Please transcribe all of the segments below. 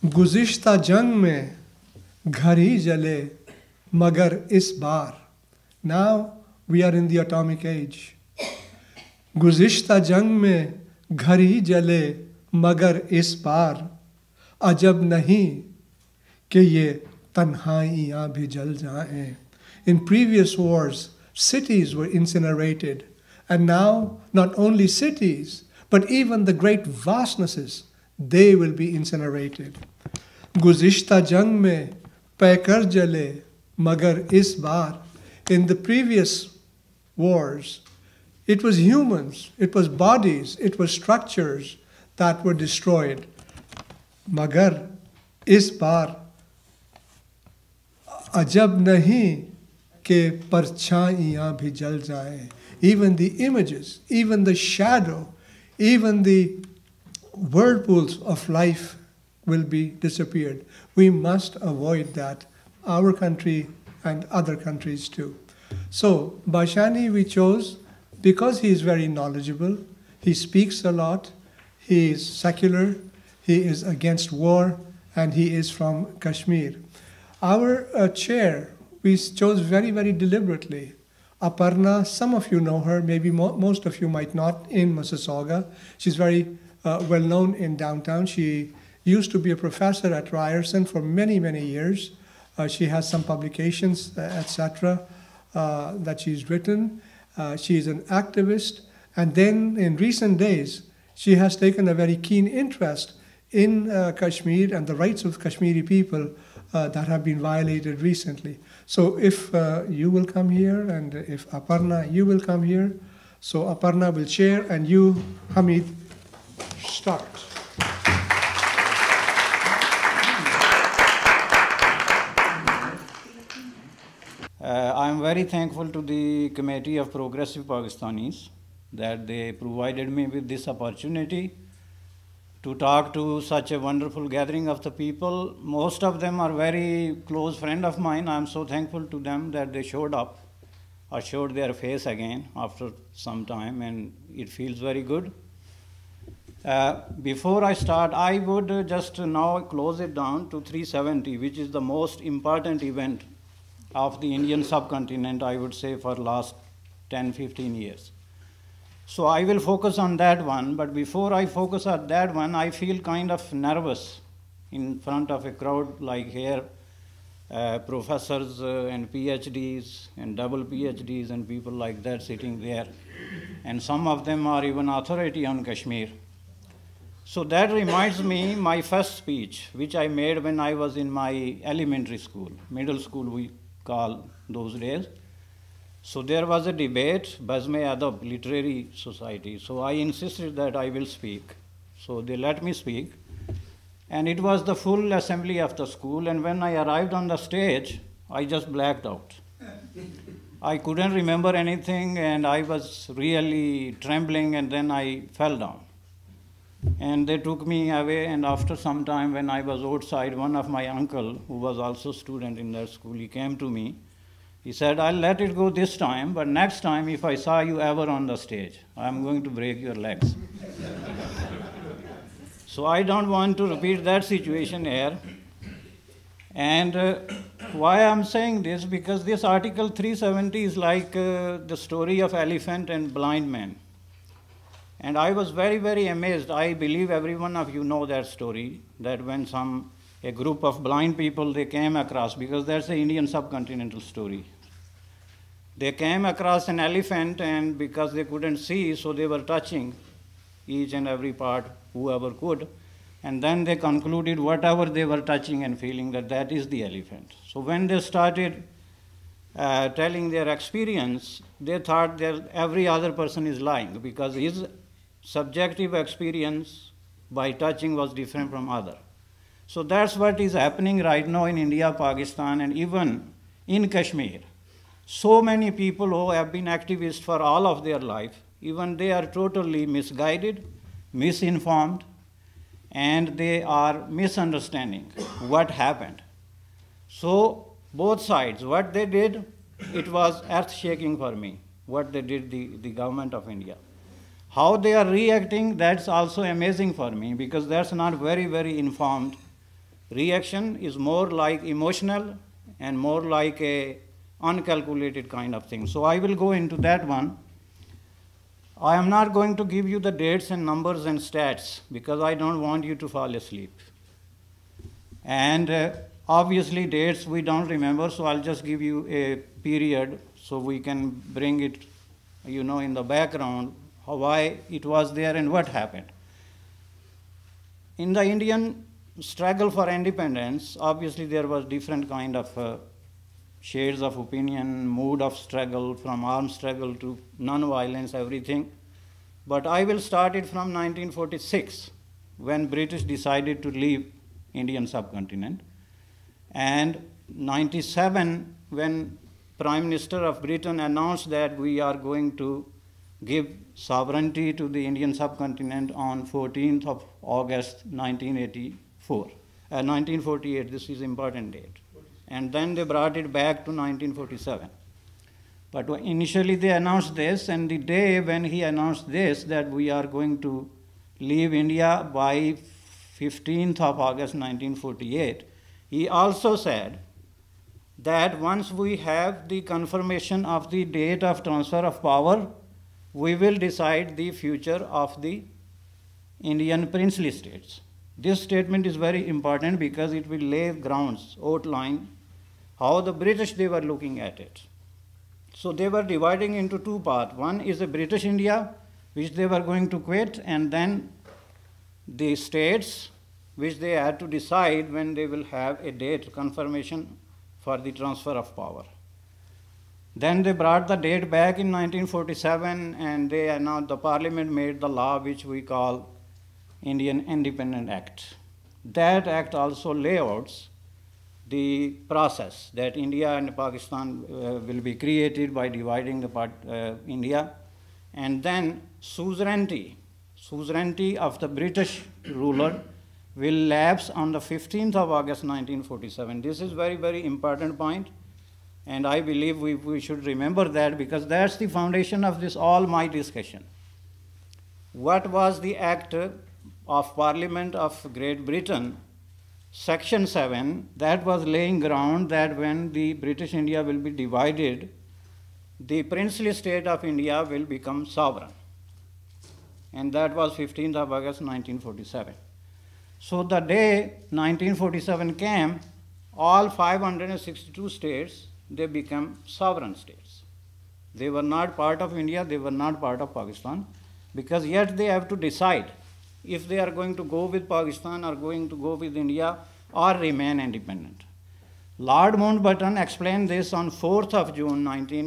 गुज़िश्ता जंग में घर ही जले मगर इस बार. Now we are in the atomic age. गुज़िश्ता जंग में घर ही जले मगर इस बार अजब नहीं कि ये तन्हाइयाँ भी जल जाएं. In previous wars, cities were incinerated, and now not only cities, but even the great vastnesses, they will be incinerated. गुज़िश्ता जंग में पैकर जले मगर इस बार. In the previous wars, it was humans, it was bodies, it was structures that were destroyed. Magar is बार अजब नहीं कि परछाइयाँ भी जल जाएं. Even the images, even the shadow, even the whirlpools of life will be disappeared. We must avoid that, our country and other countries too. So Bashani we chose because he is very knowledgeable, he speaks a lot, he is secular, he is against war, and he is from Kashmir. Our chair we chose very, very deliberately. Aparna, some of you know her, maybe most of you might not, in Mississauga. She's very well known in downtown. She used to be a professor at Ryerson for many, many years. She has some publications, etc., that she's written. She is an activist. And then in recent days, she has taken a very keen interest in Kashmir and the rights of Kashmiri people that have been violated recently. So if you will come here, and if Aparna, you will come here. So Aparna will chair, and you, Hamid, start. I'm very thankful to the Committee of Progressive Pakistanis that they provided me with this opportunity to talk to such a wonderful gathering of the people. Most of them are very close friends of mine. I'm so thankful to them that they showed up or showed their face again after some time, and it feels very good. Before I start, I would just now close it down to 370, which is the most important event of the Indian subcontinent, I would say, for last 10-15 years. So I will focus on that one, but before I focus on that one, I feel kind of nervous in front of a crowd like here, professors and PhDs and double PhDs and people like that sitting there. And some of them are even authority on Kashmir. So that reminds me my first speech, which I made when I was in my elementary school, middle school we call those days. So there was a debate, Bazme-Adab, Literary Society. So I insisted that I will speak. So they let me speak. And it was the full assembly of the school. And when I arrived on the stage, I just blacked out. I couldn't remember anything, and I was really trembling, and then I fell down. And they took me away, and after some time when I was outside, one of my uncle, who was also a student in that school, he came to me. He said, I'll let it go this time, but next time if I saw you ever on the stage, I'm going to break your legs. So I don't want to repeat that situation here. And why I'm saying this, because this article 370 is like the story of elephant and blind man. And I was very, very amazed. I believe every one of you know that story, that when a group of blind people, they came across, because that's the Indian subcontinental story. They came across an elephant, and because they couldn't see, so they were touching each and every part, whoever could. And then they concluded whatever they were touching and feeling, that is the elephant. So when they started telling their experience, they thought that every other person is lying, because his subjective experience by touching was different from other. So that's what is happening right now in India, Pakistan, and even in Kashmir. So many people who have been activists for all of their life, even they are totally misguided, misinformed, and they are misunderstanding what happened. So both sides, what they did, it was earth-shaking for me, what they did, the government of India. How they are reacting, that's also amazing for me, because that's not very, very informed reaction is more like emotional and more like a uncalculated kind of thing. So I will go into that one. I am not going to give you the dates and numbers and stats because I don't want you to fall asleep. And obviously dates we don't remember, so I'll just give you a period so we can bring it, in the background, why it was there and what happened. In the Indian struggle for independence, obviously there was different kind of shades of opinion, mood of struggle, from armed struggle to non-violence, everything. But I will start it from 1946, when British decided to leave Indian subcontinent, and 97, when Prime Minister of Britain announced that we are going to give sovereignty to the Indian subcontinent on 14th of August 1948, this is important date. And then they brought it back to 1947. But initially they announced this, and the day when he announced this, that we are going to leave India by 15th of August 1948, he also said that once we have the confirmation of the date of transfer of power, we will decide the future of the Indian princely states. This statement is very important because it will lay grounds, outline how the British, they were looking at it. So they were dividing into two parts. One is the British India, which they were going to quit, and then the states, which they had to decide when they will have a date confirmation for the transfer of power. Then they brought the date back in 1947, and they announced, the parliament made the law which we call Indian Independent Act. That act also layouts the process that India and Pakistan will be created by dividing the India, and then suzerainty of the British ruler will lapse on the 15th of August 1947. This is very, very important point, and I believe we should remember that because that's the foundation of this all my discussion. What was the act of Parliament of Great Britain, Section 7, that was laying ground that when the British India will be divided, the princely state of India will become sovereign. And that was 15th of August 1947. So the day 1947 came, all 562 states, they became sovereign states. They were not part of India, they were not part of Pakistan, because yet they have to decide if they are going to go with Pakistan or going to go with India or remain independent. Lord Mountbatten explained this on 4th of June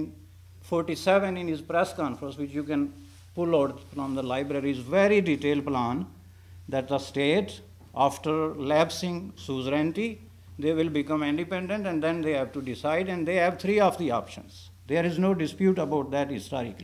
1947 in his press conference, which you can pull out from the library's very detailed plan, that the state, after lapsing suzerainty, they will become independent, and then they have to decide, and they have three of the options. There is no dispute about that historically.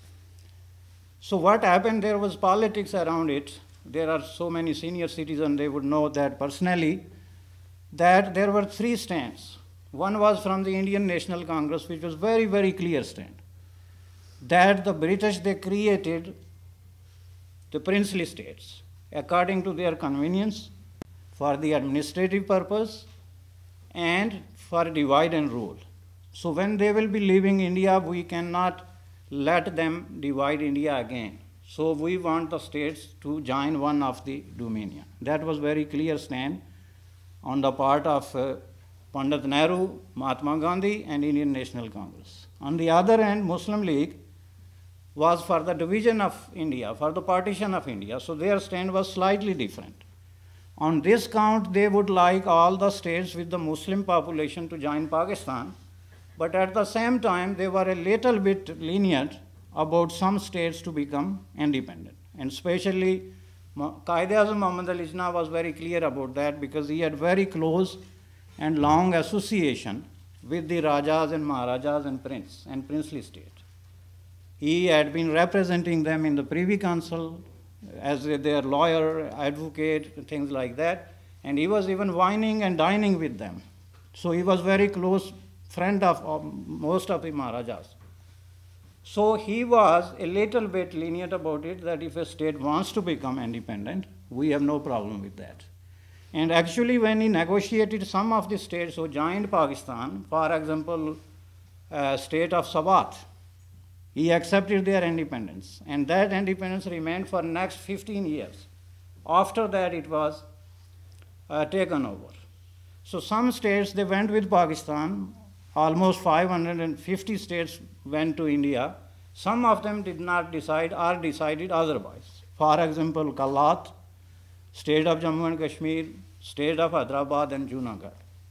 So what happened, there was politics around it. There are so many senior citizens, they would know that personally, that there were three stands. One was from the Indian National Congress, which was very, very clear stand, that the British, they created the princely states according to their convenience for the administrative purpose and for divide and rule. So when they will be leaving India, we cannot let them divide India again. So we want the states to join one of the dominion. That was very clear stand on the part of Pandit Nehru, Mahatma Gandhi, and Indian National Congress. On the other hand, Muslim League was for the division of India, for the partition of India. So their stand was slightly different. On this count, they would like all the states with the Muslim population to join Pakistan, but at the same time, they were a little bit lenient about some states to become independent. And especially, Quaid-e-Azam Muhammad Ali Jinnah was very clear about that because he had very close and long association with the Rajas and Maharajas and Prince and princely state. He had been representing them in the Privy Council as their lawyer, advocate, things like that, and he was even wining and dining with them. So he was very close friend of most of the Maharajas. So he was a little bit lenient about it, that if a state wants to become independent, we have no problem with that. And actually, when he negotiated some of the states who joined Pakistan, for example, state of Sabat, he accepted their independence. And that independence remained for next 15 years. After that, it was taken over. So some states, they went with Pakistan. Almost 550 states went to India. Some of them did not decide or decided otherwise. For example, Kalat, state of Jammu and Kashmir, state of Hyderabad and Junagadh.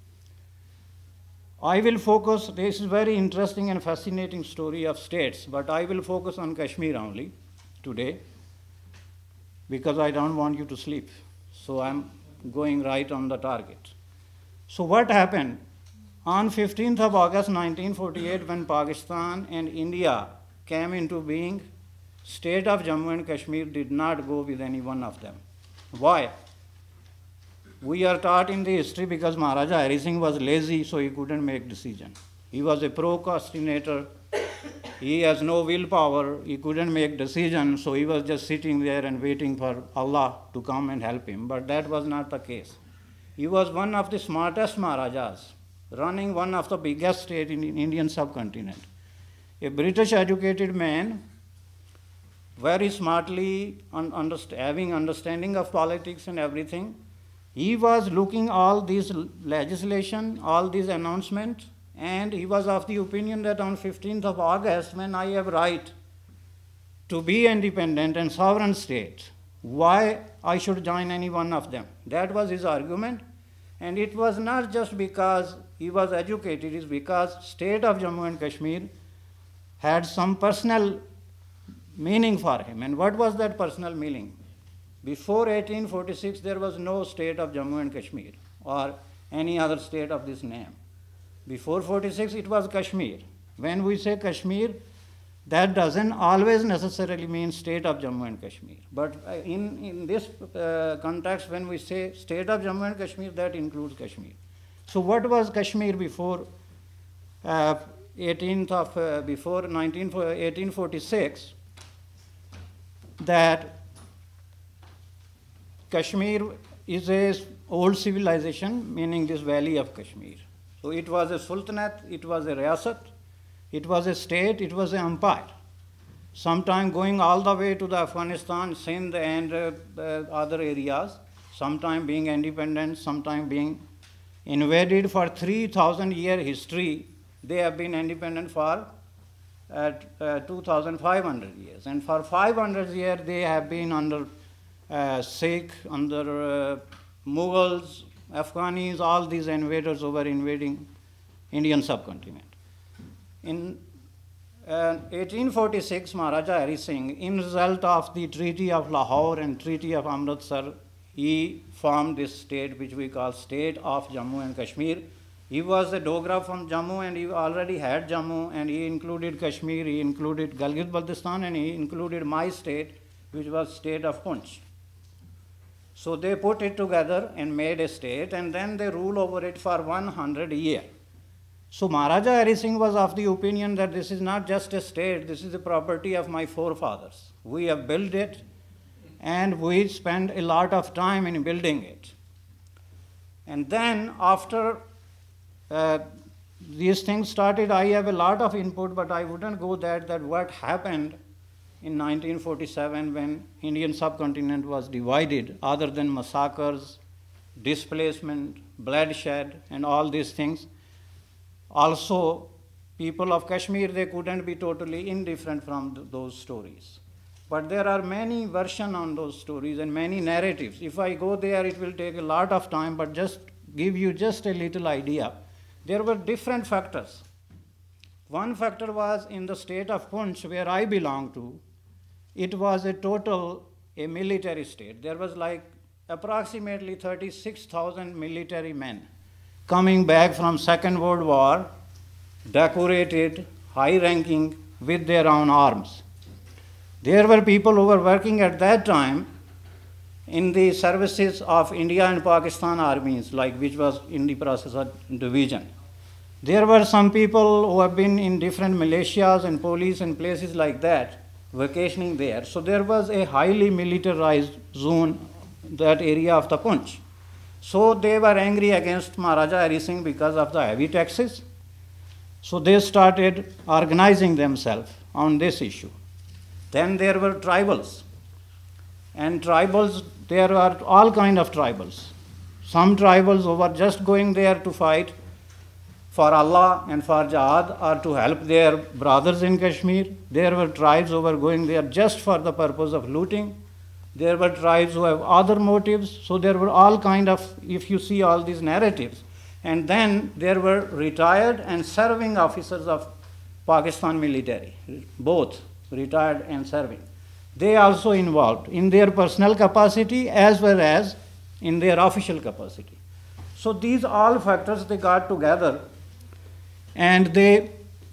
I will focus, this is very interesting and fascinating story of states, but I will focus on Kashmir only today because I don't want you to sleep. So I'm going right on the target. So what happened? On 15th of August 1948, when Pakistan and India came into being, state of Jammu and Kashmir did not go with any one of them. Why? We are taught in the history because Maharaja Hari Singh was lazy, so he couldn't make decision. He was a procrastinator. He has no willpower. He couldn't make decision, so he was just sitting there and waiting for Allah to come and help him. But that was not the case. He was one of the smartest Maharajas, running one of the biggest states in the Indian subcontinent. A British educated man, very smartly having understanding of politics and everything. He was looking all these legislation, all these announcements, and he was of the opinion that on 15th of August, when I have right to be independent and sovereign state, why I should join any one of them? That was his argument. And it was not just because he was educated, it is because state of Jammu and Kashmir had some personal meaning for him. And what was that personal meaning? Before 1846, there was no state of Jammu and Kashmir or any other state of this name. Before 46, it was Kashmir. When we say Kashmir, that doesn't always necessarily mean state of Jammu and Kashmir. But in this context, when we say state of Jammu and Kashmir, that includes Kashmir. So what was Kashmir before 1846? That Kashmir is an old civilization, meaning this valley of Kashmir. So it was a sultanate, it was a riyasat, it was a state, it was an empire. Sometime going all the way to the Afghanistan, Sindh and other areas, sometime being independent, sometime being invaded. For 3,000 year history, they have been independent for 2,500 years. And for 500 years, they have been under Sikh, under Mughals, Afghanis, all these invaders who were invading Indian subcontinent. In 1846, Maharaja Hari Singh, in result of the Treaty of Lahore and Treaty of Amritsar, he formed this state which we call State of Jammu and Kashmir. He was a Dogra from Jammu and he already had Jammu, and he included Kashmir, he included Gilgit-Baltistan, and he included my state, which was state of Punch. So they put it together and made a state, and then they ruled over it for 100 years. So Maharaja Hari Singh was of the opinion that this is not just a state, this is the property of my forefathers. We have built it, and we spent a lot of time in building it. And then after these things started, I have a lot of input, but I wouldn't go there, that what happened in 1947 when Indian subcontinent was divided, other than massacres, displacement, bloodshed, and all these things. Also, people of Kashmir, they couldn't be totally indifferent from those stories. But there are many versions on those stories and many narratives. If I go there, it will take a lot of time, but just give you just a little idea. There were different factors. One factor was in the state of Punch, where I belong to. It was a military state. There was like approximately 36,000 military men coming back from Second World War, decorated, high-ranking, with their own arms. There were people who were working at that time in the services of India and Pakistan armies, which was in the process of division. There were some people who have been in different militias and police and places like that, vacationing there. So there was a highly militarized zone, that area of the Punch. So they were angry against Maharaja Hari Singh because of the heavy taxes. So they started organizing themselves on this issue. Then there were tribals. And tribals, there are all kind of tribals. Some tribals who were just going there to fight for Allah and for jihad or to help their brothers in Kashmir. There were tribes who were going there just for the purpose of looting. There were tribes who have other motives. So there were all kind of, if you see all these narratives. And then there were retired and serving officers of Pakistan military, both retired and serving. They also involved in their personal capacity as well as in their official capacity. So these all factors they got together and they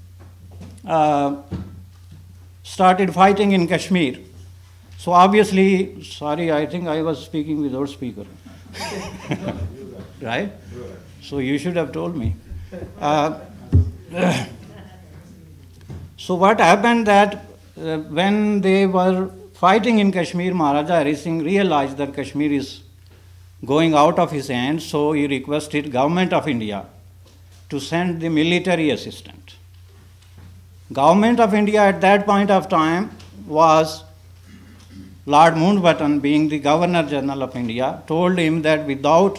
started fighting in Kashmir. So obviously, sorry, I think I was speaking without speaker. Right? So you should have told me. So what happened that when they were fighting in Kashmir, Maharaja Hari Singh realized that Kashmir is going out of his hands, so he requested Government of India to send the military assistant. Government of India at that point of time was Lord Mountbatten, being the Governor General of India, told him that without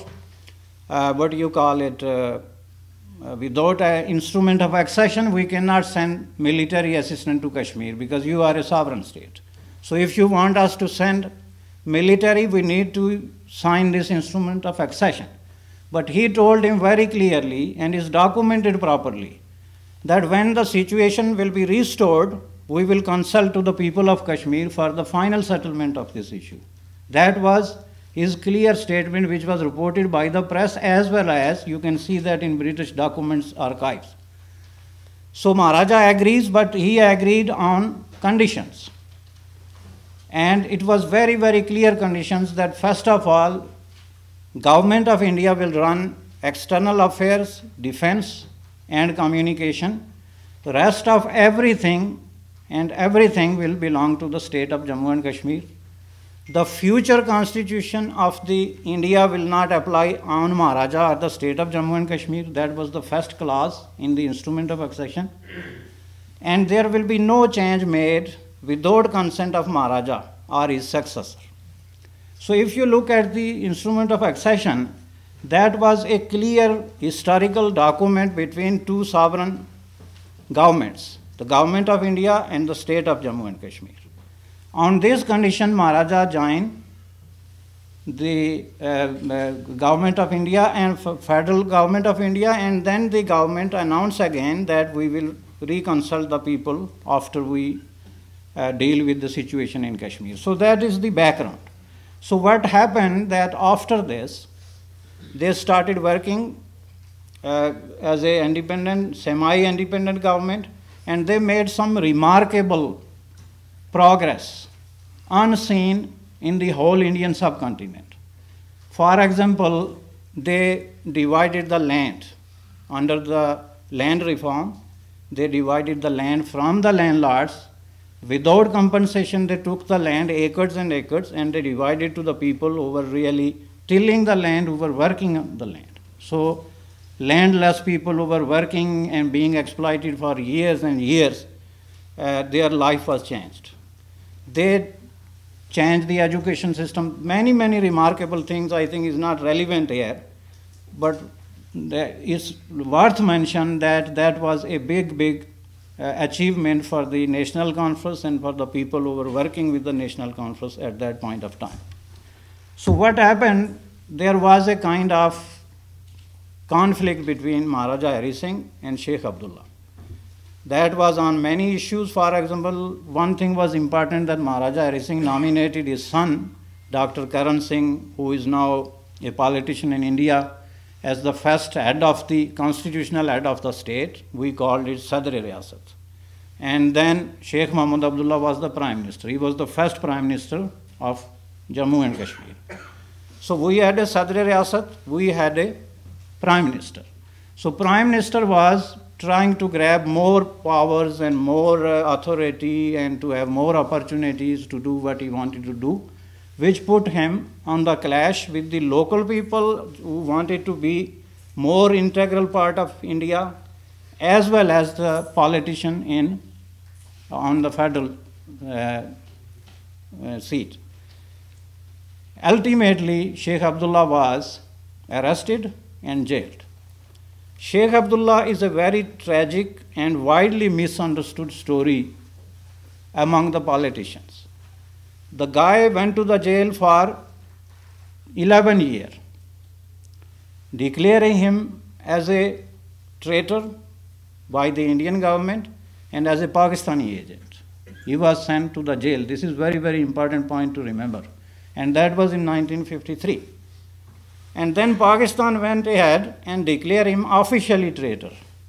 without an instrument of accession, we cannot send military assistance to Kashmir because you are a sovereign state. So if you want us to send military, we need to sign this instrument of accession. But he told him very clearly, and is documented properly, that when the situation will be restored, we will consult to the people of Kashmir for the final settlement of this issue. That was his clear statement, which was reported by the press, as well as you can see that in British documents archives. So Maharaja agrees, but he agreed on conditions. And it was very, very clear conditions that first of all, Government of India will run external affairs, defense and communication. The rest of everything will belong to the state of Jammu and Kashmir. The future constitution of the India will not apply on Maharaja or the state of Jammu and Kashmir. That was the first clause in the instrument of accession. And there will be no change made without consent of Maharaja or his successor. So if you look at the instrument of accession, that was a clear historical document between two sovereign governments, the Government of India and the state of Jammu and Kashmir. On this condition, Maharaja joined the Government of India and Federal Government of India, and then the government announced again that we will reconsult the people after we deal with the situation in Kashmir. So that is the background. So what happened that after this, they started working as a independent, semi-independent government, and they made some remarkable progress unseen in the whole Indian subcontinent. For example, they divided the land. Under the land reform, they divided the land from the landlords. Without compensation, they took the land, acres and acres, and they divided to the people who were really tilling the land, who were working on the land. So landless people who were working and being exploited for years and years, their life was changed. They changed the education system. Many, many remarkable things I think is not relevant here, but it's worth mention that that was a big achievement for the National Conference and for the people who were working with the National Conference at that point of time. So what happened, there was a kind of conflict between Maharaja Hari Singh and Sheikh Abdullah. That was on many issues. For example, one thing was important, that Maharaja Hari Singh nominated his son, Dr. Karan Singh, who is now a politician in India, as the first head of the constitutional head of the state. We called it Sadr-e-Riyasat. And then Sheikh Mahmud Abdullah was the prime minister. He was the first prime minister of Jammu and Kashmir. So we had a Sadr-e-Riyasat, we had a prime minister. So prime minister was trying to grab more powers and more authority and to have more opportunities to do what he wanted to do. which put him on the clash with the local people who wanted to be more integral part of India, as well as the politician on the federal seat. Ultimately, Sheikh Abdullah was arrested and jailed. Sheikh Abdullah is a very tragic and widely misunderstood story among the politicians. The guy went to the jail for 11 years, declaring him as a traitor by the Indian government and as a Pakistani agent. He was sent to the jail. This is very, very important point to remember. And that was in 1953. And then Pakistan went ahead and declared him officially traitor.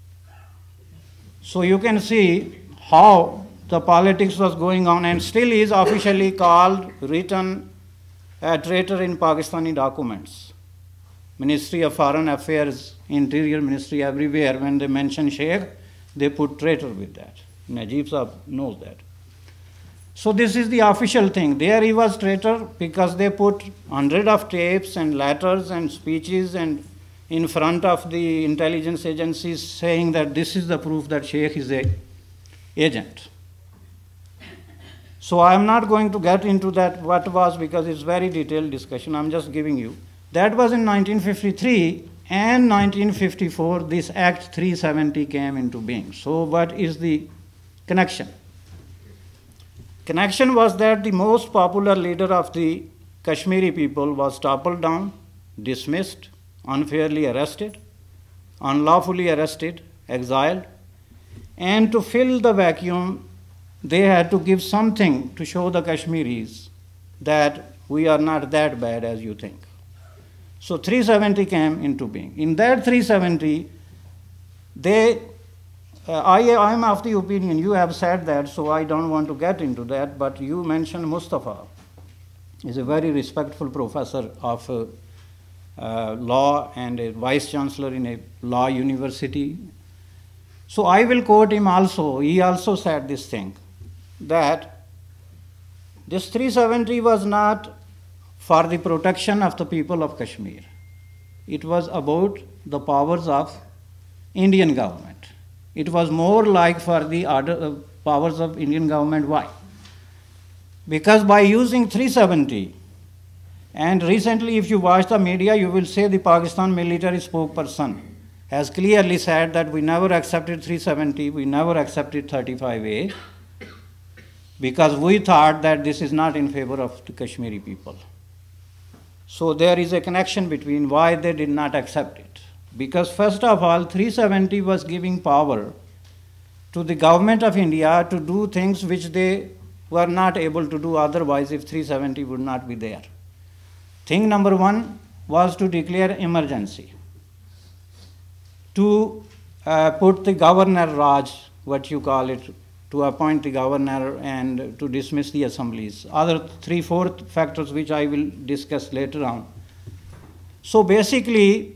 So you can see how the politics was going on, and still he is officially called, written, a traitor in Pakistani documents. Ministry of Foreign Affairs, Interior Ministry, everywhere, when they mention Sheikh, they put traitor with that. Najib Sahib knows that. So this is the official thing. There he was traitor because they put hundreds of tapes and letters and speeches and in front of the intelligence agencies saying that this is the proof that Sheikh is an agent. So I am not going to get into that what was, because it's very detailed discussion. I'm just giving you. That was in 1953, and 1954 this Act 370 came into being. So what is the connection? Connection was that the most popular leader of the Kashmiri people was toppled down, dismissed, unfairly arrested, unlawfully arrested, exiled, and to fill the vacuum, they had to give something to show the Kashmiris that we are not that bad as you think. So 370 came into being. In that 370, I am of the opinion, you have said that, so I don't want to get into that, but you mentioned Mustafa. He's a very respectful professor of law and a vice chancellor in a law university. So I will quote him also. He also said this thing, that this 370 was not for the protection of the people of Kashmir. It was about the powers of Indian government. It was more like for the powers of Indian government. Why? Because by using 370, and recently if you watch the media, you will say the Pakistan military spokesperson has clearly said that we never accepted 370, we never accepted 35A, because we thought that this is not in favor of the Kashmiri people. So there is a connection between why they did not accept it. Because first of all, 370 was giving power to the government of India to do things which they were not able to do otherwise if 370 would not be there. Thing number one was to declare emergency, to put the governor Raj, what you call it, to appoint the governor and to dismiss the assemblies. Other 3/4 factors which I will discuss later on. So basically,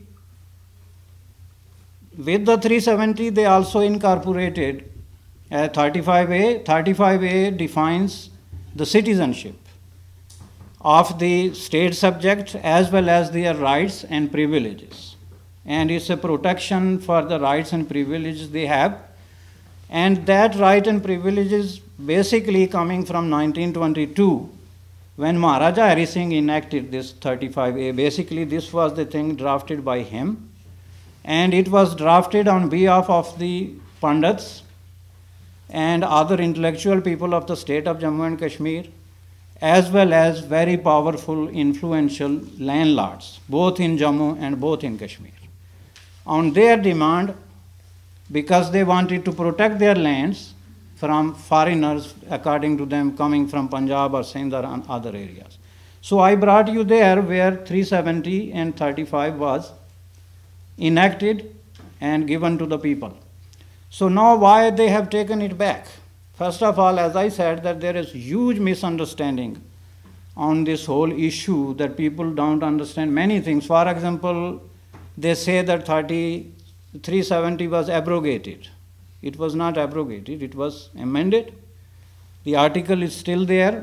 with the 370, they also incorporated 35A. 35A defines the citizenship of the state subject as well as their rights and privileges. And it's a protection for the rights and privileges they have. And that right and privilege is basically coming from 1922, when Maharaja Hari Singh enacted this 35A. Basically, this was the thing drafted by him. And it was drafted on behalf of the Pandits and other intellectual people of the state of Jammu and Kashmir, as well as very powerful, influential landlords, both in Jammu and both in Kashmir. On their demand, because they wanted to protect their lands from foreigners, according to them, coming from Punjab or Sindh or other areas. So I brought you there where 370 and 35 was enacted and given to the people. So now why they have taken it back? First of all, as I said, that there is huge misunderstanding on this whole issue, that people don't understand many things. For example, they say that 370 was abrogated. It was not abrogated, it was amended. The article is still there,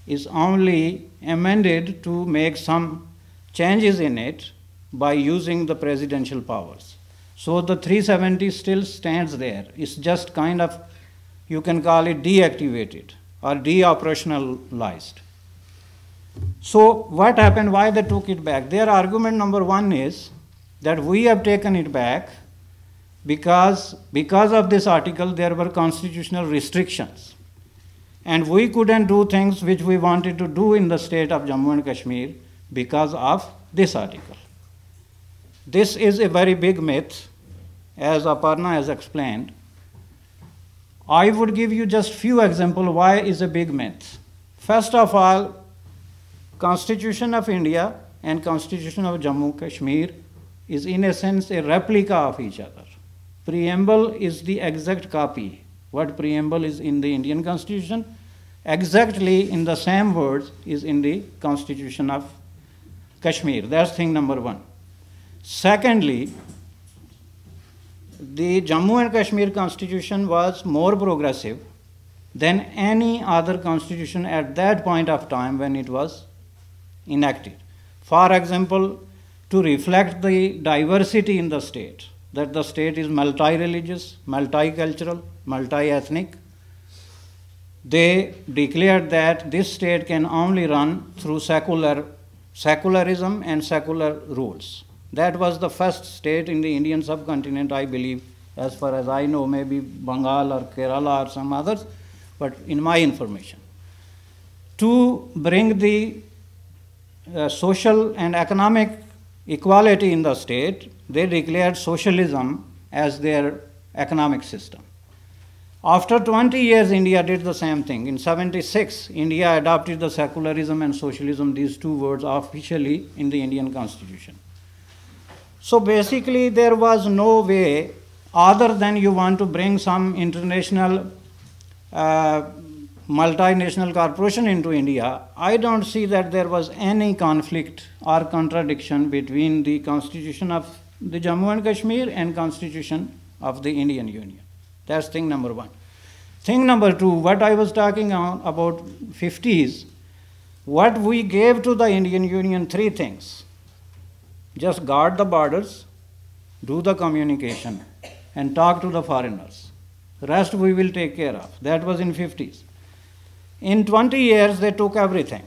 is only amended to make some changes in it by using the presidential powers. So the 370 still stands there. It's just kind of, you can call it deactivated or de-operationalized. So what happened, why they took it back? Their argument number one is that we have taken it back because of this article there were constitutional restrictions. And we couldn't do things which we wanted to do in the state of Jammu and Kashmir because of this article. This is a very big myth, as Aparna has explained. I would give you just few examples why is a big myth. First of all, Constitution of India and Constitution of Jammu and Kashmir is in a sense a replica of each other. Preamble is the exact copy. What preamble is in the Indian Constitution, exactly in the same words is in the Constitution of Kashmir. That's thing number one. Secondly, the Jammu and Kashmir Constitution was more progressive than any other constitution at that point of time when it was enacted. For example, to reflect the diversity in the state, that the state is multi-religious, multicultural, multi-ethnic, they declared that this state can only run through secularism and secular rules. That was the first state in the Indian subcontinent, I believe, as far as I know, maybe Bengal or Kerala or some others, but in my information. To bring the social and economic equality in the state, they declared socialism as their economic system. After 20 years, India did the same thing. In 76, India adopted the secularism and socialism, these two words, officially in the Indian Constitution. So basically, there was no way other than you want to bring some international multinational corporation into India. I don't see that there was any conflict or contradiction between the Constitution of the Jammu and Kashmir and Constitution of the Indian Union. That's thing number one. Thing number two, what I was talking about 50s, what we gave to the Indian Union, three things. Just guard the borders, do the communication, and talk to the foreigners. Rest we will take care of. That was in 50s. In 20 years, they took everything.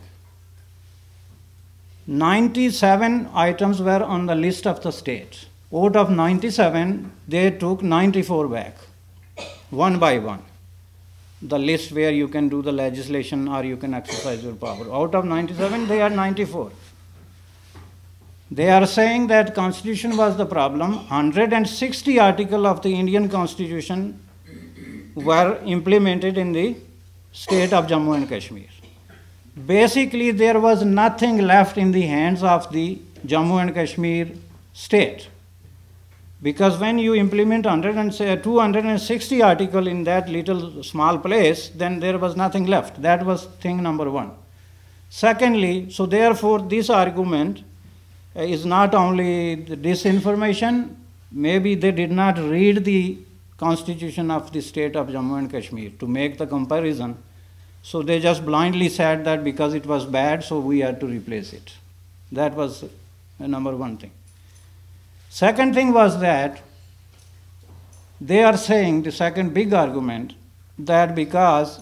97 items were on the list of the state. Out of 97, they took 94 back, one by one. The list where you can do the legislation or you can exercise your power. Out of 97, they are 94. They are saying that Constitution was the problem. 160 articles of the Indian Constitution were implemented in the state of Jammu and Kashmir. Basically, there was nothing left in the hands of the Jammu and Kashmir state. Because when you implement 260 articles in that little small place, then there was nothing left. That was thing number one. Secondly, so therefore this argument is not only disinformation, maybe they did not read the Constitution of the state of Jammu and Kashmir to make the comparison. So they just blindly said that because it was bad, so we had to replace it. That was number one thing. Second thing was that they are saying, the second big argument, that because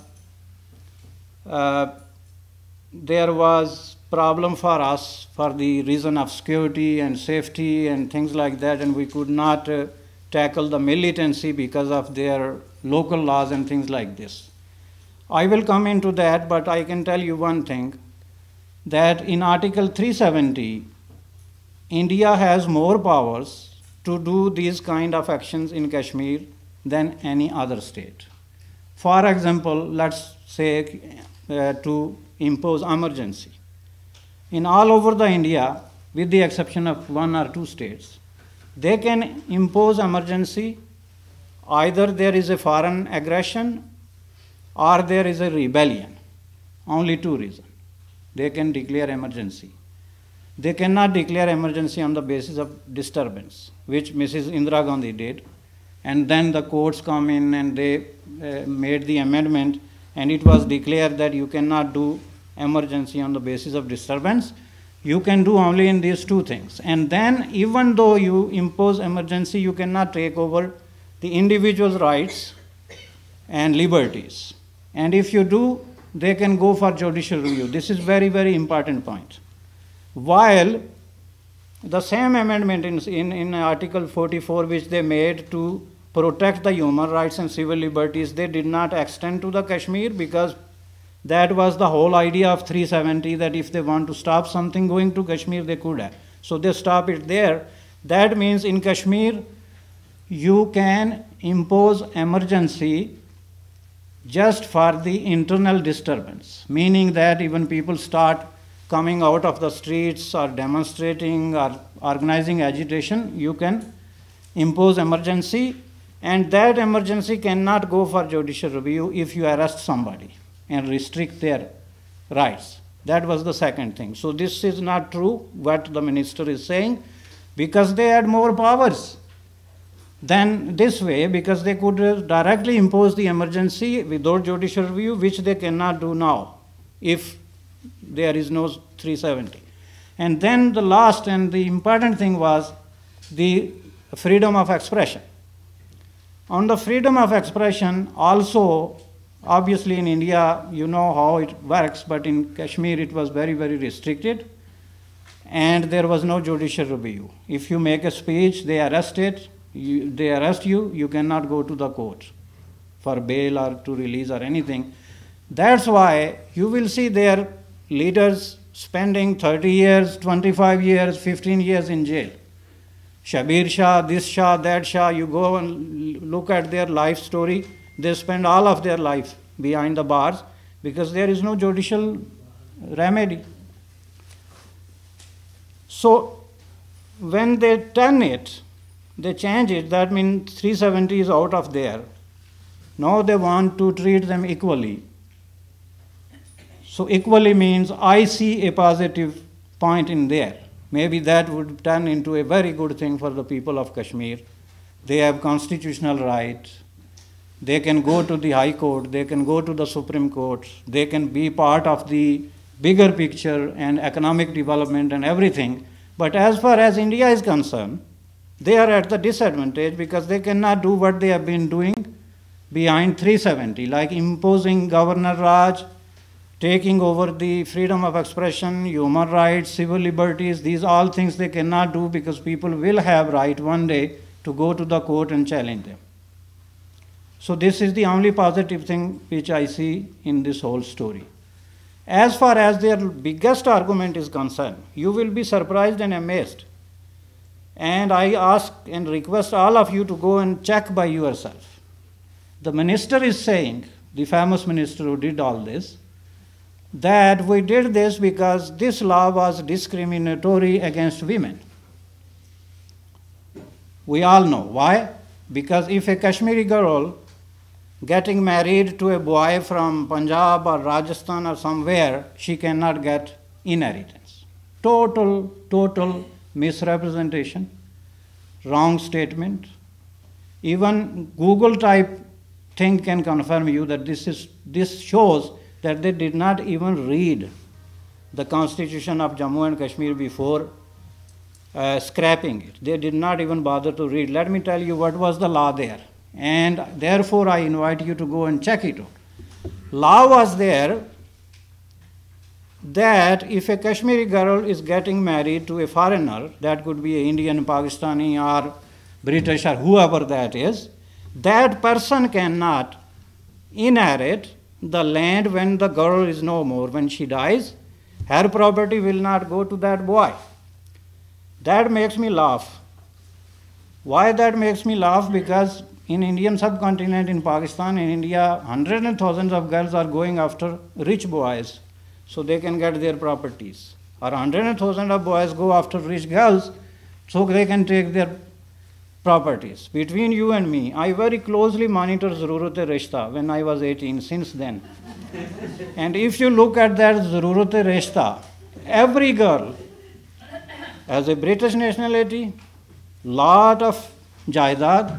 there was problem for us for the reason of security and safety and things like that, and we could not tackle the militancy because of their local laws and things like this. I will come into that, but I can tell you one thing, that in Article 370, India has more powers to do these kind of actions in Kashmir than any other state. For example, let's say to impose emergency. In all over the India, with the exception of 1 or 2 states, they can impose emergency. Either there is a foreign aggression or there is a rebellion. Only 2 reasons. They can declare emergency. They cannot declare emergency on the basis of disturbance, which Mrs. Indira Gandhi did. And then the courts come in and they made the amendment, and it was declared that you cannot do emergency on the basis of disturbance, you can do only in these two things. And then even though you impose emergency, you cannot take over the individual's rights and liberties. And if you do, they can go for judicial review. This is very, very important point. While the same amendment in Article 44, which they made to protect the human rights and civil liberties, they did not extend to the Kashmir, because that was the whole idea of 370, that if they want to stop something going to Kashmir, they could have. So they stop it there. That means in Kashmir, you can impose emergency just for the internal disturbance, meaning that even people start coming out of the streets or demonstrating or organizing agitation, you can impose emergency, and that emergency cannot go for judicial review if you arrest somebody and restrict their rights. That was the second thing. So this is not true what the minister is saying, because they had more powers than this way, because they could directly impose the emergency without judicial review, which they cannot do now if there is no 370. And then the last and the important thing was the freedom of expression. On the freedom of expression also, obviously in India, you know how it works, but in Kashmir it was very, very restricted, and there was no judicial review. If you make a speech, they arrest it, they arrest you, you cannot go to the court for bail or to release or anything. That's why you will see their leaders spending 30 years, 25 years, 15 years in jail. Shabir Shah, this Shah, that Shah, you go and look at their life story, they spend all of their life behind the bars because there is no judicial remedy. So when they turn it, they change it, that means 370 is out of there. Now they want to treat them equally. So equally means I see a positive point in there. Maybe that would turn into a very good thing for the people of Kashmir. They have constitutional rights. They can go to the High Court. They can go to the Supreme Court. They can be part of the bigger picture and economic development and everything. But as far as India is concerned, they are at the disadvantage because they cannot do what they have been doing behind 370, like imposing Governor Raj, taking over the freedom of expression, human rights, civil liberties. These all things they cannot do because people will have right one day to go to the court and challenge them. So this is the only positive thing which I see in this whole story. As far as their biggest argument is concerned, you will be surprised and amazed. And I ask and request all of you to go and check by yourself. The minister is saying, the famous minister who did all this, that we did this because this law was discriminatory against women. We all know why. Because if a Kashmiri girl getting married to a boy from Punjab or Rajasthan or somewhere, she cannot get inheritance. Total misrepresentation, wrong statement. Even Google type thing can confirm you that this shows that they did not even read the constitution of Jammu and Kashmir before scrapping it. They did not even bother to read. Let me tell you what was the law there. And therefore I invite you to go and check it out. Law was there that if a Kashmiri girl is getting married to a foreigner, that could be an Indian, Pakistani or British or whoever that is, that person cannot inherit the land when the girl is no more. When she dies, her property will not go to that boy. That makes me laugh. Why that makes me laugh? Because in Indian subcontinent, in Pakistan, in India, hundreds and thousands of girls are going after rich boys so they can get their properties. Or hundreds and thousands of boys go after rich girls so they can take their properties. Between you and me, I very closely monitor Zarurat-e-Rishta when I was 18, since then. And if you look at that Zarurat-e-Rishta, every girl has a British nationality, lot of jaidad,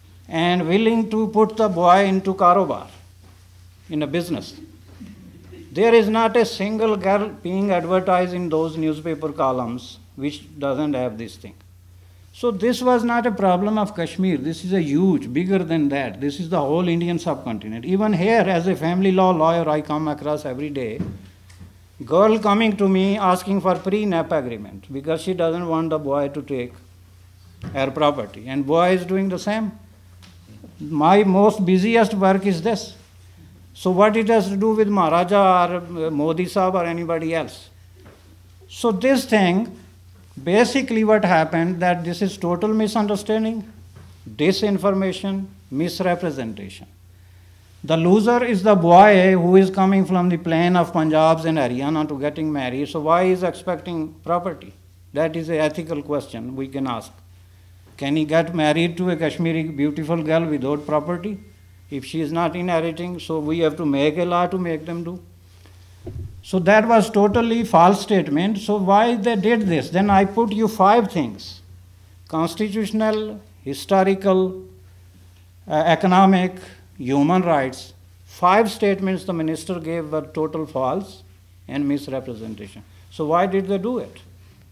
and willing to put the boy into karobar, in a business. There is not a single girl being advertised in those newspaper columns which doesn't have this thing. So this was not a problem of Kashmir. This is a huge, bigger than that. This is the whole Indian subcontinent. Even here, as a family law lawyer, I come across every day girl coming to me asking for pre-nap agreement because she doesn't want the boy to take her property. And boy is doing the same. My most busiest work is this. So what it has to do with Maharaja or Modi Sahab or anybody else? So this thing, basically what happened, that this is total misunderstanding, disinformation, misrepresentation. The loser is the boy who is coming from the plain of Punjab and Haryana to getting married. So why is expecting property? That is an ethical question we can ask. Can he get married to a Kashmiri beautiful girl without property? If she is not inheriting, so we have to make a law to make them do. So that was totally false statement. So why they did this? Then I put you 5 things: constitutional, historical, economic, human rights. 5 statements the minister gave were total false and misrepresentation. So why did they do it?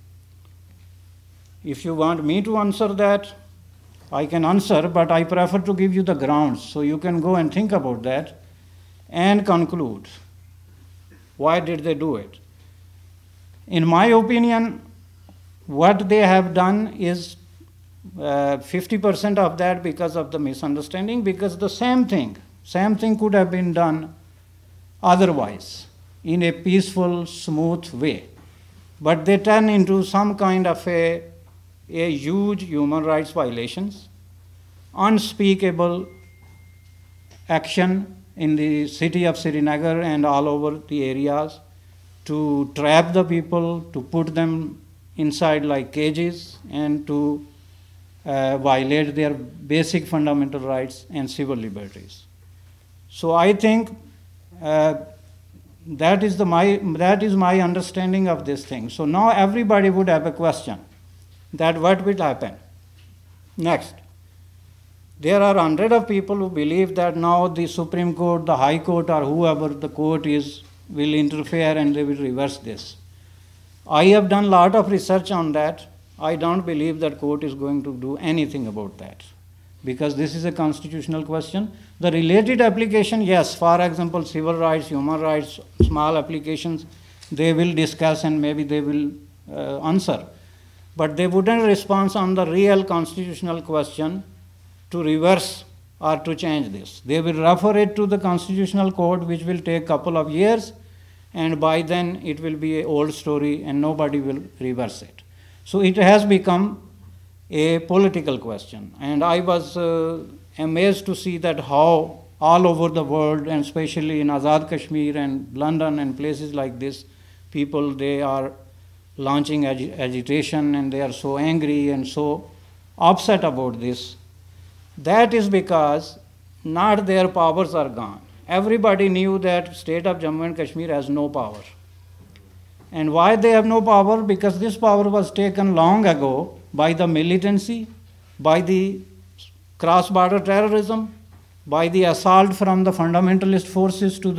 If you want me to answer that, I can answer, but I prefer to give you the grounds so you can go and think about that and conclude. Why did they do it? In my opinion, what they have done is 50% of that because of the misunderstanding, because the same thing could have been done otherwise in a peaceful, smooth way. But they turn into some kind of a huge human rights violations, unspeakable action in the city of Srinagar and all over the areas to trap the people, to put them inside like cages, and to violate their basic fundamental rights and civil liberties. So I think that is my understanding of this thing. So now everybody would have a question that what will happen next. There are hundreds of people who believe that now the Supreme Court, the High Court, or whoever the court is will interfere and they will reverse this. I have done a lot of research on that. I don't believe that court is going to do anything about that because this is a constitutional question. The related application, yes, for example, civil rights, human rights, small applications, they will discuss and maybe they will answer. But they wouldn't respond on the real constitutional question to reverse or to change this. They will refer it to the constitutional court, which will take a couple of years, and by then it will be an old story and nobody will reverse it. So it has become a political question. And I was amazed to see that how all over the world, and especially in Azad Kashmir and London and places like this, people, they are launching agitation and they are so angry and so upset about this. That is because not their powers are gone. Everybody knew that state of Jammu and Kashmir has no power. And why they have no power? Because this power was taken long ago by the militancy, by the cross-border terrorism, by the assault from the fundamentalist forces to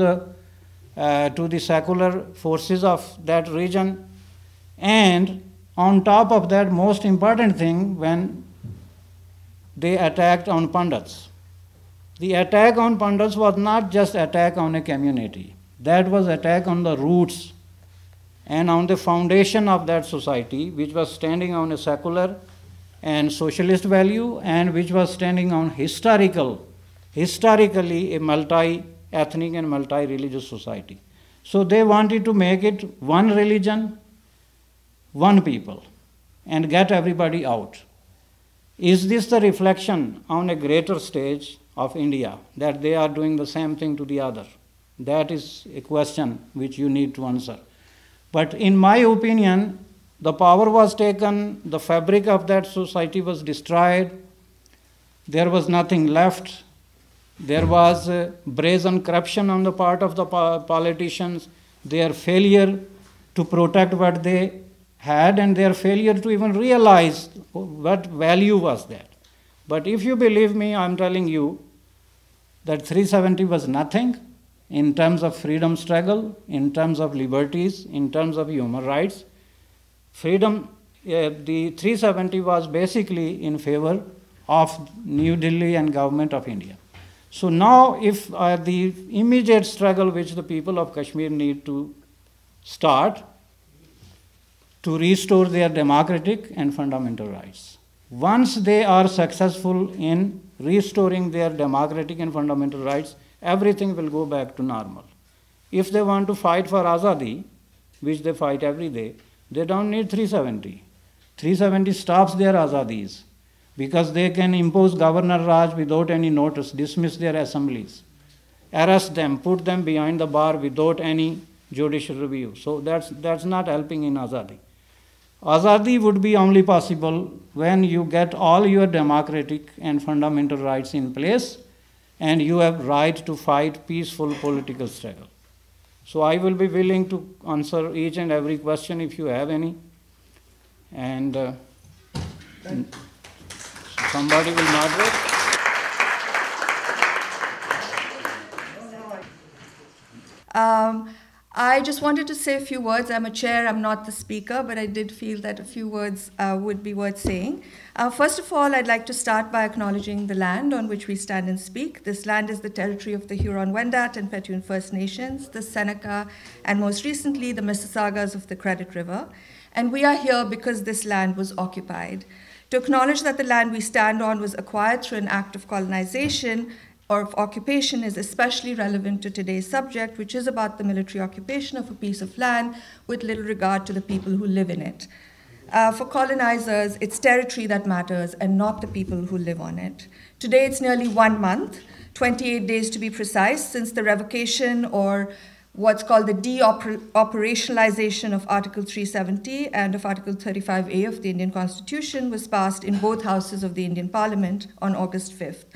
the secular forces of that region. And on top of that, most important thing, when they attacked on Pandits. The attack on Pandits was not just attack on a community. That was attack on the roots and on the foundation of that society, which was standing on a secular and socialist value, and which was standing on historically a multi-ethnic and multi-religious society. So they wanted to make it one religion, one people, and get everybody out. Is this the reflection on a greater stage of India, that they are doing the same thing to the other? That is a question which you need to answer. But in my opinion, the power was taken, the fabric of that society was destroyed, there was nothing left, there was brazen corruption on the part of the politicians, their failure to protect what they had, and their failure to even realize what value was that. But if you believe me, I'm telling you that 370 was nothing, in terms of freedom struggle, in terms of liberties, in terms of human rights. Freedom, the 370 was basically in favor of New Delhi and government of India. So now if the immediate struggle which the people of Kashmir need to start to restore their democratic and fundamental rights. Once they are successful in restoring their democratic and fundamental rights, everything will go back to normal. If they want to fight for Azadi, which they fight every day, they don't need 370. 370 stops their Azadis because they can impose Governor Raj without any notice, dismiss their assemblies, arrest them, put them behind the bar without any judicial review. So that's not helping in Azadi. Azadi would be only possible when you get all your democratic and fundamental rights in place and you have right to fight peaceful political struggle. So I will be willing to answer each and every question if you have any. And somebody will moderate. I just wanted to say a few words. I'm a chair, I'm not the speaker, but I did feel that a few words would be worth saying. First of all, I'd like to start by acknowledging the land on which we stand and speak. This land is the territory of the Huron-Wendat and Petun First Nations, the Seneca, and most recently the Mississaugas of the Credit River. And we are here because this land was occupied. To acknowledge that the land we stand on was acquired through an act of colonization or of occupation is especially relevant to today's subject, which is about the military occupation of a piece of land with little regard to the people who live in it. For colonizers, it's territory that matters and not the people who live on it. Today, it's nearly 1 month, 28 days to be precise, since the revocation or what's called the de-operationalization of Article 370 and of Article 35A of the Indian Constitution was passed in both houses of the Indian Parliament on August 5th.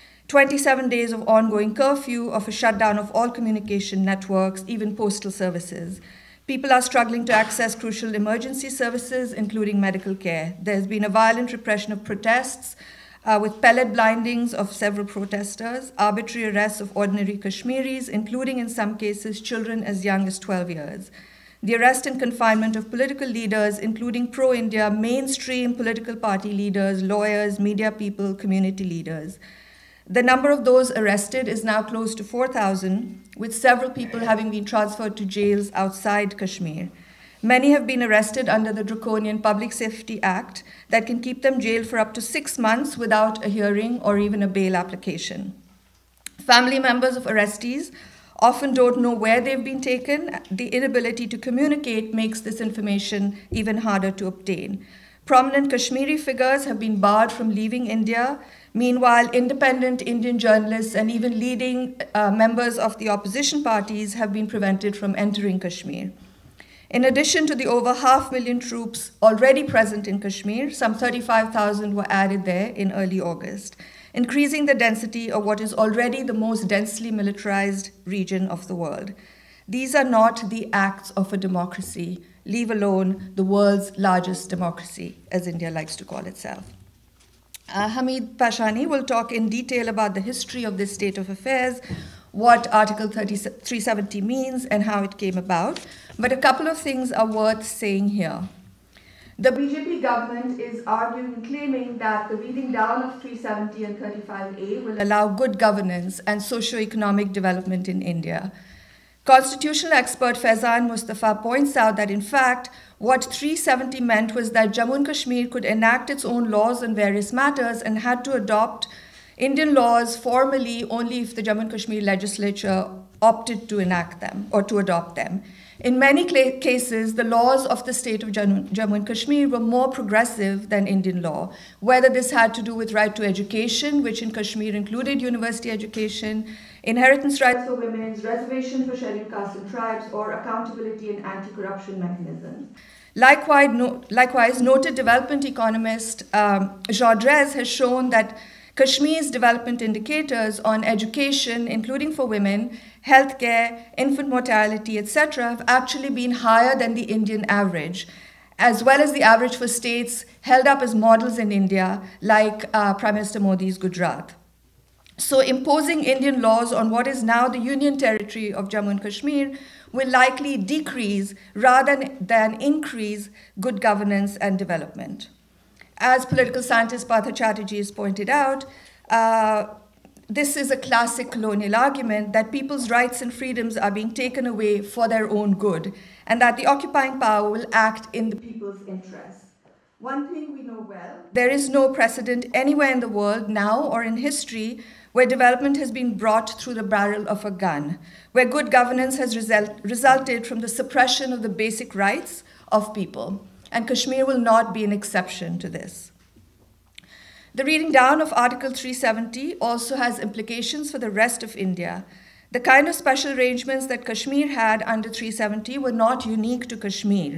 27 days of ongoing curfew, of a shutdown of all communication networks, even postal services. People are struggling to access crucial emergency services, including medical care. There's been a violent repression of protests, with pellet blindings of several protesters, arbitrary arrests of ordinary Kashmiris, including in some cases children as young as 12 years. The arrest and confinement of political leaders, including pro-India, mainstream political party leaders, lawyers, media people, community leaders. The number of those arrested is now close to 4,000, with several people having been transferred to jails outside Kashmir. Many have been arrested under the draconian Public Safety Act that can keep them jailed for up to 6 months without a hearing or even a bail application. Family members of arrestees often don't know where they've been taken. The inability to communicate makes this information even harder to obtain. Prominent Kashmiri figures have been barred from leaving India. Meanwhile, independent Indian journalists and even leading members of the opposition parties have been prevented from entering Kashmir. In addition to the over 500,000 troops already present in Kashmir, some 35,000 were added there in early August, increasing the density of what is already the most densely militarized region of the world. These are not the acts of a democracy, leave alone the world's largest democracy, as India likes to call itself. Hamid Bashani will talk in detail about the history of this state of affairs, what Article 370 means, and how it came about. But a couple of things are worth saying here. The BJP government is arguing and claiming that the reading down of 370 and 35A will allow good governance and socio-economic development in India. Constitutional expert Faizan Mustafa points out that, in fact, what 370 meant was that Jammu and Kashmir could enact its own laws on various matters and had to adopt Indian laws formally only if the Jammu and Kashmir legislature opted to enact them or to adopt them. In many cases, the laws of the state of Jammu and Kashmir were more progressive than Indian law, whether this had to do with right to education, which in Kashmir included university education, inheritance rights for women, reservation for scheduled castes and tribes, or accountability and anti-corruption mechanisms. Likewise, noted development economist Jean Drèze has shown that Kashmir's development indicators on education, including for women, healthcare, infant mortality, etc., have actually been higher than the Indian average, as well as the average for states held up as models in India, like Prime Minister Modi's Gujarat. So imposing Indian laws on what is now the Union territory of Jammu and Kashmir will likely decrease rather than increase good governance and development. As political scientist Partha Chatterjee has pointed out, this is a classic colonial argument that people's rights and freedoms are being taken away for their own good, and that the occupying power will act in the people's interests. One thing we know well, there is no precedent anywhere in the world now or in history where development has been brought through the barrel of a gun, where good governance has resulted from the suppression of the basic rights of people. And Kashmir will not be an exception to this. The reading down of Article 370 also has implications for the rest of India. The kind of special arrangements that Kashmir had under 370 were not unique to Kashmir.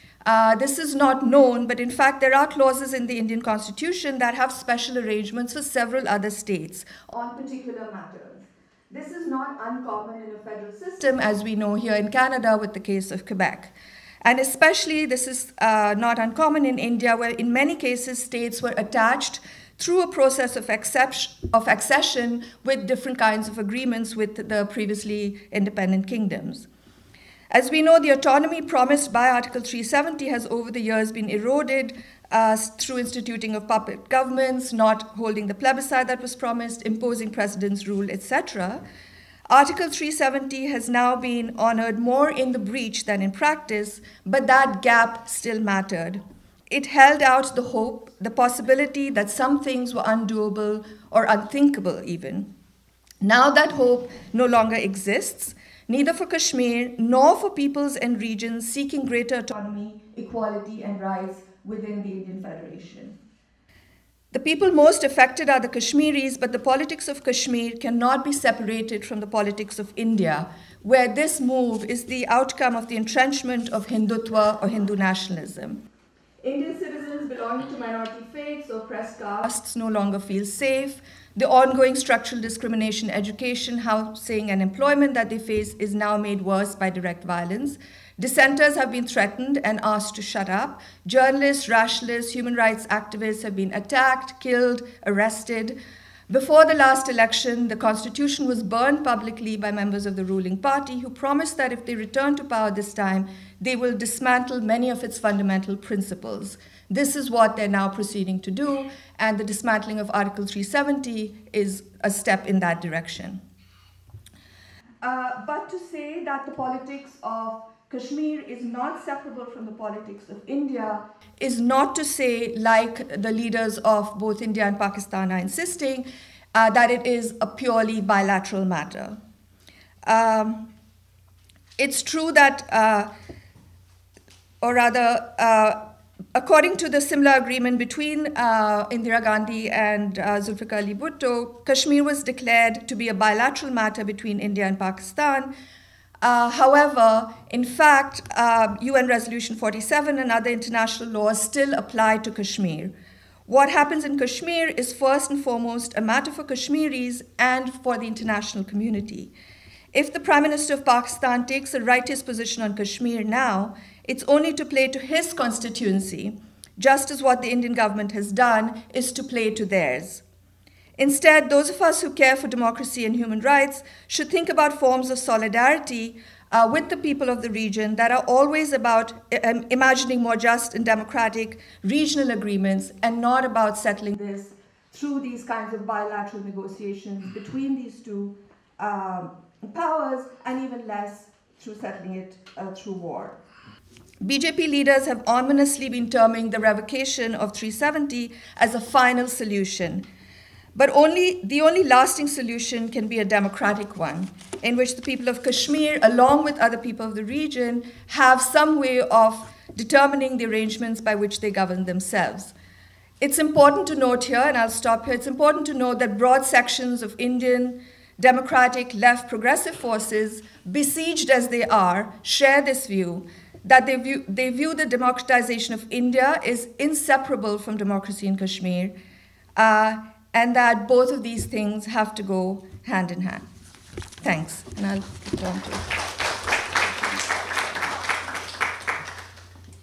This is not known, but in fact there are clauses in the Indian Constitution that have special arrangements for several other states on particular matters. This is not uncommon in a federal system, as we know here in Canada with the case of Quebec. And especially this is not uncommon in India, where in many cases states were attached through a process of accession with different kinds of agreements with the previously independent kingdoms. As we know, the autonomy promised by Article 370 has over the years been eroded through instituting of puppet governments, not holding the plebiscite that was promised, imposing precedence rule, etc. Article 370 has now been honored more in the breach than in practice, but that gap still mattered. It held out the hope, the possibility that some things were undoable or unthinkable even. Now that hope no longer exists, neither for Kashmir nor for peoples and regions seeking greater autonomy, equality, and rights within the Indian Federation. The people most affected are the Kashmiris, but the politics of Kashmir cannot be separated from the politics of India, where this move is the outcome of the entrenchment of Hindutva or Hindu nationalism. Indian citizens belonging to minority faiths or oppressed castes no longer feel safe. The ongoing structural discrimination, education, housing, and employment that they face is now made worse by direct violence. Dissenters have been threatened and asked to shut up. Journalists, rationalists, human rights activists have been attacked, killed, arrested. Before the last election, the constitution was burned publicly by members of the ruling party who promised that if they return to power this time, they will dismantle many of its fundamental principles. This is what they're now proceeding to do, and the dismantling of Article 370 is a step in that direction. But to say that the politics of Kashmir is not separable from the politics of India is not to say, like the leaders of both India and Pakistan are insisting, that it is a purely bilateral matter. It's true that, according to the similar agreement between Indira Gandhi and Zulfikar Ali Bhutto, Kashmir was declared to be a bilateral matter between India and Pakistan. However, in fact, UN Resolution 47 and other international laws still apply to Kashmir. What happens in Kashmir is first and foremost a matter for Kashmiris and for the international community. If the Prime Minister of Pakistan takes a rightist position on Kashmir now, it's only to play to his constituency, just as what the Indian government has done is to play to theirs. Instead, those of us who care for democracy and human rights should think about forms of solidarity with the people of the region that are always about imagining more just and democratic regional agreements and not about settling this through these kinds of bilateral negotiations between these two powers, and even less through settling it through war. BJP leaders have ominously been terming the revocation of 370 as a final solution. But the only lasting solution can be a democratic one, in which the people of Kashmir, along with other people of the region, have some way of determining the arrangements by which they govern themselves. It's important to note here, and I'll stop here, it's important to note that broad sections of Indian democratic left progressive forces, besieged as they are, share this view, that they view the democratization of India is inseparable from democracy in Kashmir, and that both of these things have to go hand in hand. Thanks, and I'll return to it.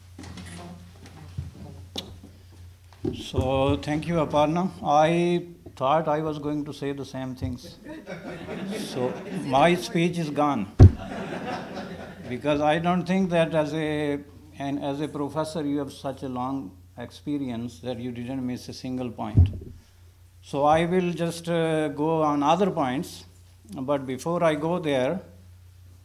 So thank you, Aparna. I thought I was going to say the same things. So my speech is gone. Because I don't think that as a professor you have such a long experience that you didn't miss a single point. So I will just go on other points, but before I go there,